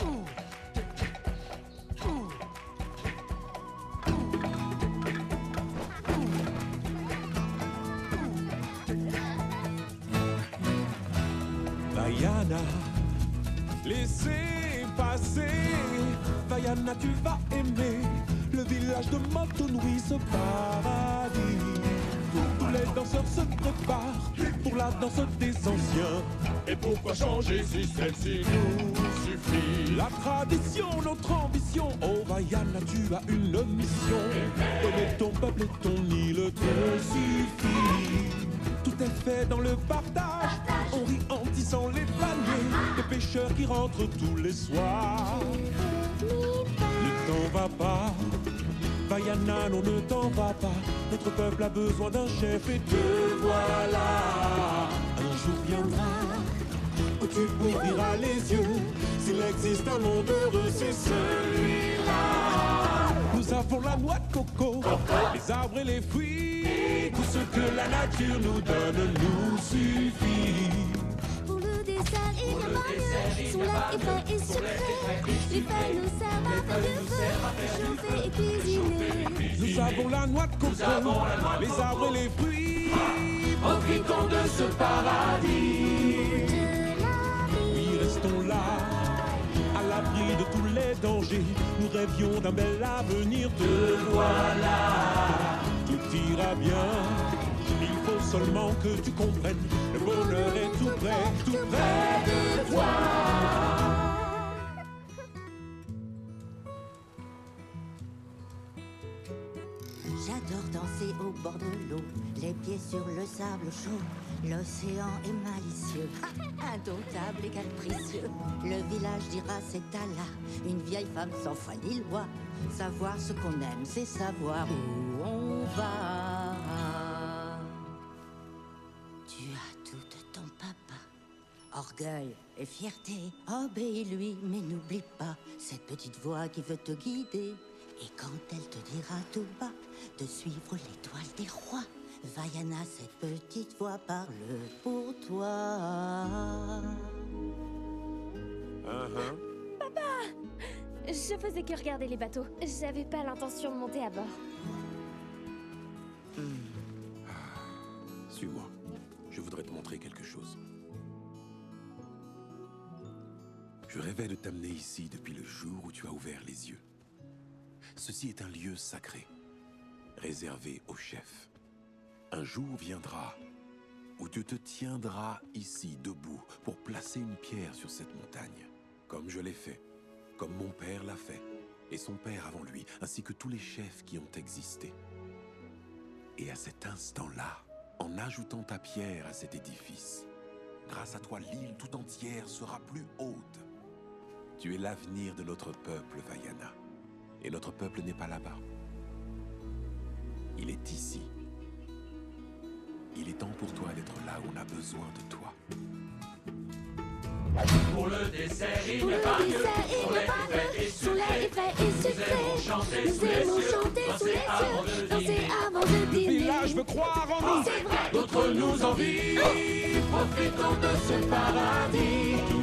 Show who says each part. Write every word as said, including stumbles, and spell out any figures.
Speaker 1: Vaiana, laissez passer. Vaiana, tu vas aimer le village de Motunui, ce paradis. Tous les danseurs se préparent pour la danse des anciens.
Speaker 2: Et pourquoi changer si celle-ci nous suffit?
Speaker 1: La tradition, notre ambition. Oh Vaiana, tu as une mission. Donner ton peuple et ton île te suffit. Tout est fait dans le partage. On rit en tissant les paniers. Des pêcheurs qui rentrent tous les soirs. Ne t'en va pas, Vaiana, non ne t'en va pas. Notre peuple a besoin d'un chef et te voilà. Un jour viendra où tu ouvriras les yeux. S'il existe un monde heureux, c'est celui-là. Nous avons la noix de coco, les arbres et les fruits. Tout ce que la nature nous donne nous suffit.
Speaker 3: Pour le dessert, il n'y a pas mieux. Son lait est frais et sucré. Les feuilles nous servent à faire du feu, chauffer et cuisiner.
Speaker 1: Nous avons la noix de coco, les arbres et les fruits.
Speaker 2: Profitons de ce paradis.
Speaker 1: Oui, restons là, à l'abri de tous les dangers. Nous rêvions d'un bel avenir, te voilà. Tout ira bien, il faut seulement que tu comprennes. Le bonheur est tout près, tout près de toi.
Speaker 4: J'adore danser au bord de l'eau, les pieds sur le sable chaud. L'océan est malicieux, indomptable et capricieux. Le village dira c'est Allah, une vieille femme sans foi ni loi. Savoir ce qu'on aime, c'est savoir où on va. Tu as tout de ton papa, orgueil et fierté. Obéis-lui, mais n'oublie pas cette petite voix qui veut te guider. Et quand elle te dira tout bas de suivre l'étoile des rois, Vaiana, cette petite voix parle pour toi.
Speaker 1: Uh-huh.
Speaker 3: Je faisais que regarder les bateaux. J'avais pas l'intention de monter à bord.
Speaker 1: Suis-moi, je voudrais te montrer quelque chose. Je rêvais de t'amener ici depuis le jour où tu as ouvert les yeux. Ceci est un lieu sacré, réservé aux chefs. Un jour viendra où tu te tiendras ici, debout, pour placer une pierre sur cette montagne, comme je l'ai fait, comme mon père l'a fait, et son père avant lui, ainsi que tous les chefs qui ont existé. Et à cet instant-là, en ajoutant ta pierre à cet édifice, grâce à toi, l'île tout entière sera plus haute. Tu es l'avenir de notre peuple, Vaiana. Et notre peuple n'est pas là-bas. Il est ici. Il est temps pour toi d'être là où on a besoin de toi.
Speaker 2: Pour le dessert, il
Speaker 3: Pour
Speaker 2: n'y a
Speaker 3: le
Speaker 2: pas mieux.
Speaker 3: dessert, il
Speaker 2: Son
Speaker 3: n'y a
Speaker 2: lait
Speaker 3: pas
Speaker 2: est fait et
Speaker 3: mieux. Son lait est
Speaker 2: sucré.
Speaker 3: fait et
Speaker 2: Nous
Speaker 3: sucré.
Speaker 2: aimons chanter
Speaker 3: Nous
Speaker 2: sous les
Speaker 3: aimons
Speaker 2: cieux,
Speaker 3: chanter sous les
Speaker 2: danser avant
Speaker 3: cieux,
Speaker 2: de
Speaker 3: danser
Speaker 2: dîner.
Speaker 3: avant de
Speaker 1: Le
Speaker 3: dîner.
Speaker 1: village veut croire en nous.
Speaker 3: C'est vrai.
Speaker 2: D'autres nous envient. Profitons de ce paradis.